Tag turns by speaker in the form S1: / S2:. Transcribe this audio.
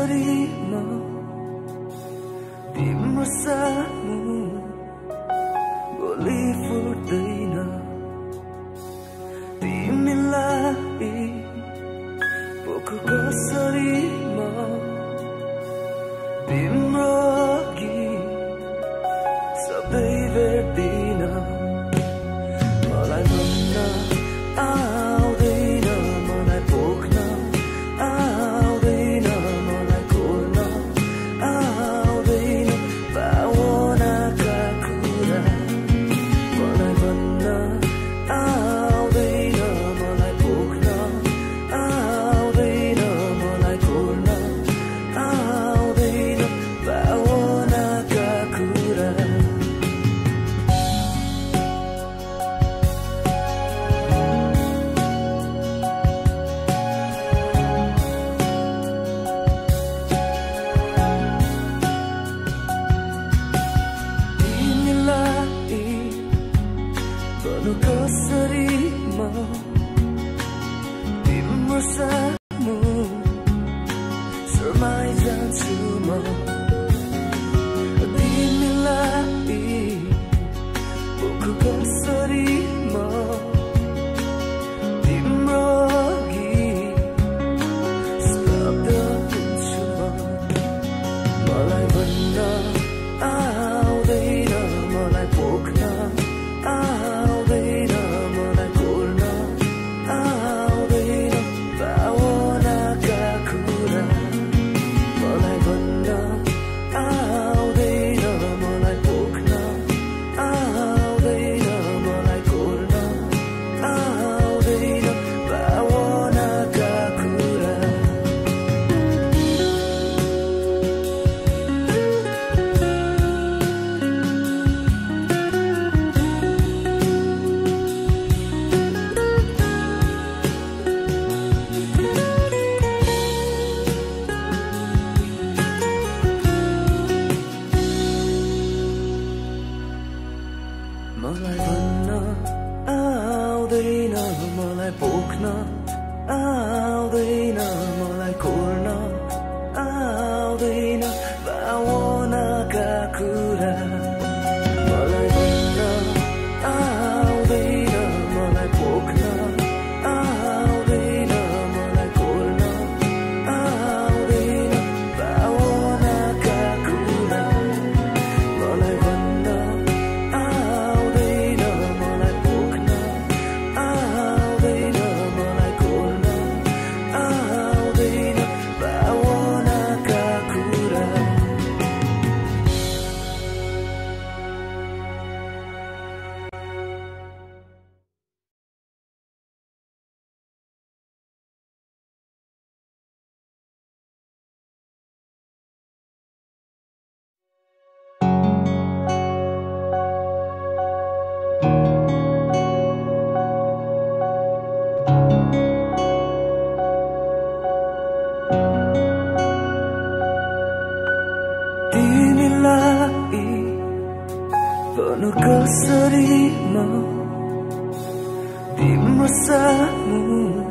S1: कसरी म तिम्रो सामु बोली फुट्दैन तिमीलाई पोखो कसरी म तिम्रो अघि सबै भेट्दिन मलाई भन्न आउँदैन मलाई पोख्न आउँदैन मलाई कोर्न आउँदैन भावनाका कुरा मलाई भन्न आउँदैन मलाई पोख्न आउँदैन मलाई कोर्न आउँदैन भावनाका कुरा कसरी म तिम्रो सामु शर्माइ जान्छु म तिमीलाई पोखो कसरी म तिम्रो अघि स्तब्ध हुन्छु म मलाई भन्न आउँदैन मलाई पोख्न आउँदैन मलाई कोर्न आउँदैन भावनाका कुरा मलाई भन्न आउँदैन मलाई पोख्न आउँदैन मलाई कोर्न आउँदैन भावनाका कुरा मलाई भन्न आउँदैन मलाई पोख्न आउँदैन मलाई कोर्न आउँदैन भावनाका कुरा मलाई भन्न आउँदैन मलाई पोख्न आउँदैन मलाई कोर्न आउँदैन भावनाका कुरा मलाई भन्न आउँदैन मलाई पोख्न आउँदैन मलाई कोर्न आउँदैन भावनाका कुरा तिमीलाई भन्नु कसरी म तिम्रो सामु